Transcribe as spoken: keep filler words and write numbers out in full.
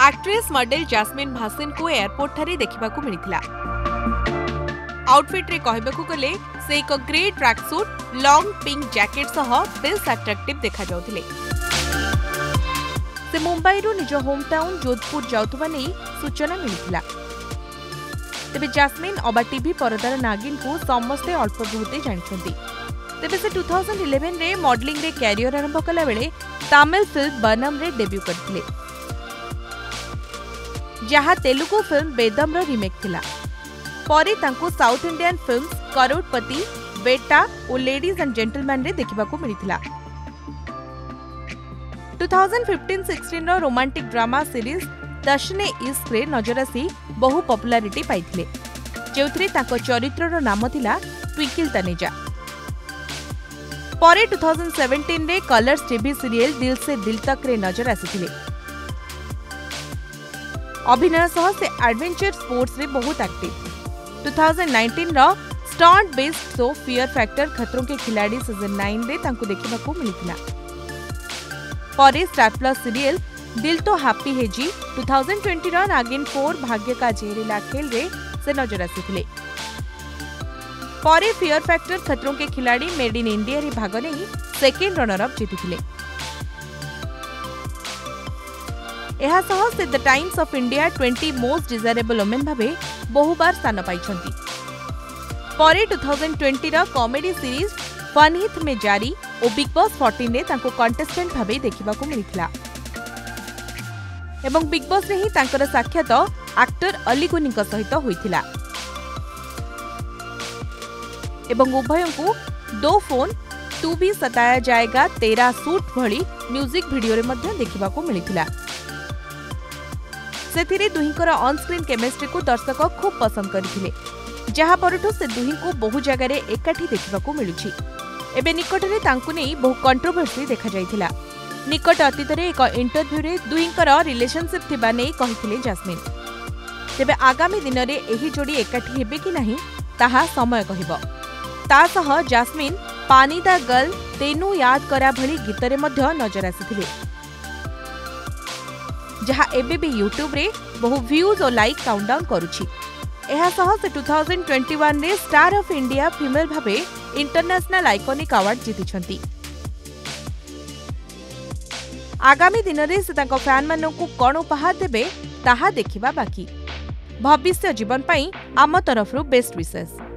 Actress model jasmine Bhasin को airport ठारे देखा मिलता। आउटफिट रे कहबाकू गले से एक grey track suit long pink jacket सह बेस अट्रैक्टिव देखा जाउथिले। से मुंबई रु निज होम टाउन जोधपुर जाउथबा नै सूचना मिलिथिला। तेबे जैस्मिन अबा टीवी परदार नागिन को समस्ते अल्प बहुते जानिछंती। तेबे से दो हज़ार ग्यारह रे मॉडलिंग रे कैरियर आरंभ कला बेले तमिल फिल्म बनम रे डेब्यू करथिले, जहा तेलुगु फिल्म बेदम रो रीमेक थिला। परे तांको साउथ इंडियन फिल्म्स करोड़पति, बेटा और लेडीज एंड जेंटलमैन रे देखिबाकू मिलिथिला। दो हज़ार पंद्रह सोलह रो रोमांटिक ड्रामा सीरीज दशने इश्क रे नजर आसी बहु पॉपुलैरिटी पाइथिले, जेउथरे तांको चरित्र रो नाम थिला ट्विंकल तनेजा। परे दो हज़ार सत्रह रे कलर्स टीवी सीरियल दिल से दिल तक रे नजर आसीथिले। अभिनय सह से एडवेंचर स्पोर्ट्स रे बहुत एक्टिव। दो हज़ार उन्नीस रो stunt based show Fear Factor Khatron Ke खिलाड़ी सीजन नौ रे तांको देखिबाकू मिलिथिला। परे स्टार प्लस सीरियल दिल तो हैप्पी है जी दो हज़ार बीस रो नागिन फोर भाग्य का जहरीला खेल रे से नजर आसीथिले। परे फियर फैक्टर खतरों के खिलाड़ी मेड इन इंडिया रे भाग नै सेकेंड रनर अप जीतिथिले। एहा सह से द टाइम्स ऑफ इंडिया बीस मोस्ट डिजायरेबल वुमेन भाबे बहु बार स्थान पाइछंती। परे दो हज़ार बीस रो कॉमेडी सीरीज फन हित में जारी और बिग बॉस चौदह रे तांको कंटेस्टेंट भाबे देखिबाकू मिलिथिला। एवं बिग बॉस रे ही तांकर साक्षात एक्टर अली गुनी का सहित होइथिला। एवं उभयों को दो फोन, तू भी सताया जाएगा, तेरा सूट भली म्यूजिक वीडियो रे मध्य देखिबाकू मिलिथिला। सेथिरे दुहिंकर ऑन स्क्रीन केमिस्ट्री को दर्शक खूब पसंद करथिले, जहा परठू से दुहि को बहु जगह रे एकाठी देखिबाकू मिलुछि। एबे निकट रे तांकु नै बहु कंट्रोवर्सी देखा जाइथिला। निकट अतीत रे एक इंटरव्यू रे दुहिंकर रिलेशनशिप थिबा नै कहिथिले जैस्मिन। तेबे आगामी दिन रे एही जोड़ी एकाठी हेबे कि नाही ताहा समय कहिबो। ता सह जैस्मिन पानी दा गर्ल तेनु याद करा भली गीत रे मध्य नजर आसीथिले, जहा एबे भी यूट्यूब रे बहु व्यूज और लाइक काउंटडाउन करूछि। एहा सह से दो हज़ार इक्कीस रे स्टार ऑफ इंडिया फीमेल भाबे इंटरनेशनल आइकॉनिक अवार्ड जीतिछंती। आगामी दिन रे से तांको फैन मानन को कोन उपहार देबे ताहा देखिबा बाकी। भविष्य जीवन पई आम तरफरु बेस्ट विशेष।